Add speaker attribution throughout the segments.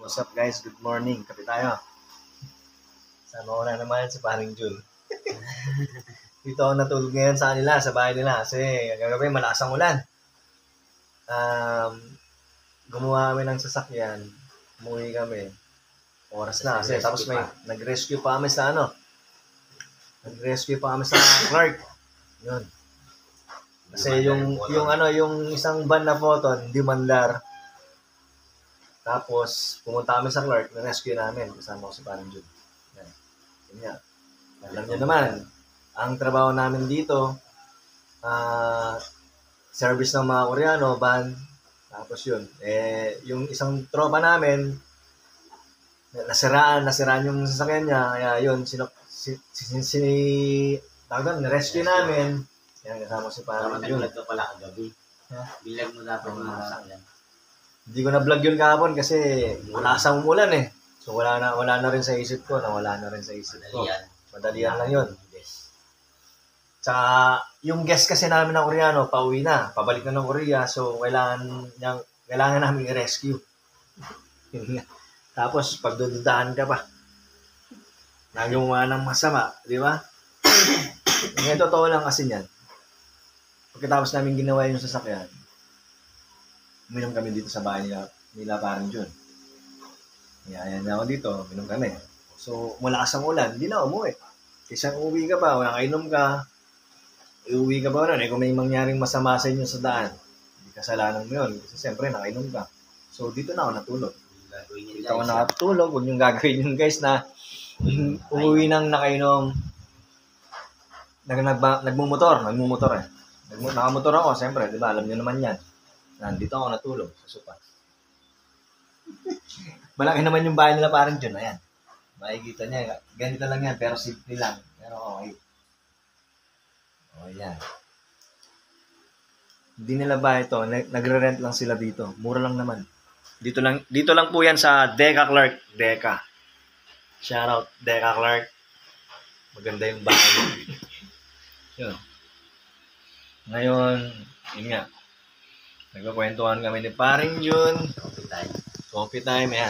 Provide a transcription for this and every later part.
Speaker 1: What's up guys? Good morning. Kape tayo. Sama ko na naman si paring Jun. Dito ako natulog ngayon sa kanila, sa bahay nila. Kasi kagabi malakas ang ulan. Gumawa kami ng sasakyan. Umuwi kami. Oras na. Kasi tapos may nag-rescue pa kami sa Nag-rescue pa kami sa Clark. Yun. Kasi yung isang van na photo, hindi mandar. Tapos, pumunta kami sa Clark, na-rescue namin. Kasama ko si Parang Jun. Yan nga. Alam niyo naman, ang trabaho namin dito, service ng mga Koreano, van. Tapos yun. Yung isang tropa namin, nasiraan yung sasakyan niya. Kaya yun, na-rescue namin. Yan, kasama si Parang Jun.
Speaker 2: Nag-vlog ka pala kagabi. Bilag mo dapat yung mga sasakyan.
Speaker 1: Hindi ko na-vlog yun kahapon kasi malakas ang umulan eh. So wala na rin sa isip ko, Madalian lang yun. Tsaka yung guest kasi namin ng Koreano, pauwi na, pabalik na ng Korea, so kailangan namin i-rescue. Tapos pagdududahan ka pa, nagawa ng masama, di ba? Ngayon totoo lang kasi yan. Pagkatapos namin ginawa yung sasakyan, uminom kami dito sa bahay nila Parang Jun. Ayan na ako dito, uminom kami. So, malakas ang ulan, hindi na umuwi. Kasi uwi ka pa, nakainom ka, iuwi ka pa rin. Kung may mangyaring masama sa inyo sa daan, hindi kasalanan mo yun. Kasi siyempre, nakainom ka. So, dito na ako natulog. Dito ako nakatulog. Huwag niyong gagawin yun guys na umuwi nang nakainom. Nagmumotor eh. Nakamotor ako, siyempre, di ba? Alam niyo naman yan. Nandito ako natulog sa sopa. Malaki naman yung bahay nila Parang Jun. Ayan. Makikita niya. Ganito lang yan. Pero simple lang. Pero okay. O yan. Hindi nila bahay ito. Nagre-rent lang sila dito. Mura lang naman. Dito lang po yan sa Deca Clark. Deca. Shoutout Deca Clark. Maganda yung bahay. Yun. Ngayon, yun nga. Nagkakwentuhan kami ni Paring Jun. Coffee time, yan.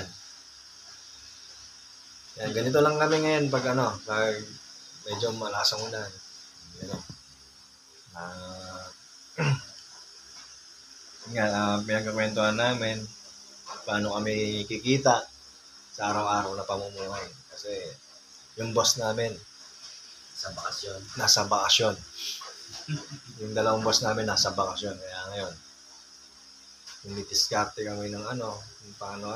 Speaker 1: Yan, ganito lang kami ngayon pag medyo malasang ulan. Yan. Pinagkakwentuhan namin paano kami kikita sa araw-araw na pamumuhay. Kasi yung boss namin nasa bakasyon. Yung dalawang boss namin nasa bakasyon. Kaya ngayon, diskarte kami ng kung paano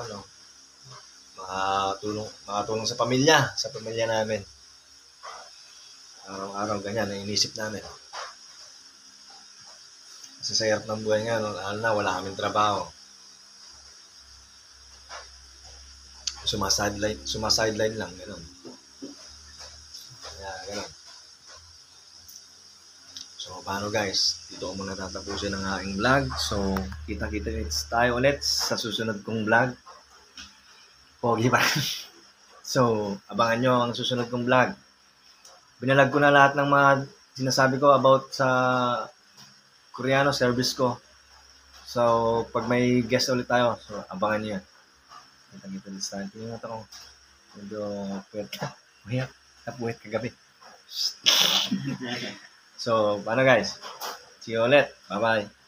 Speaker 1: makatulong sa pamilya namin. Araw-araw ganyan ang inisip namin. Kasi sa hirap ng buhay nga, wala kaming trabaho. Sumasideline lang, gano'n. Kaya, gano'n. So, paano guys? Dito ko muna tatapusin ang aking vlog. So, kita-kita tayo ulit sa susunod kong vlog. Pogi pa. So, abangan nyo ang susunod kong vlog. Binalag ko na lahat ng mga sinasabi ko about sa Koreano service ko. So, pag may guest ulit tayo, so abangan nyo yan. Kita-kita tayo. Tingnan natin ako. Medyo puwet ka. Napuwet kagabi. So, paano guys? See you ulit. Bye-bye.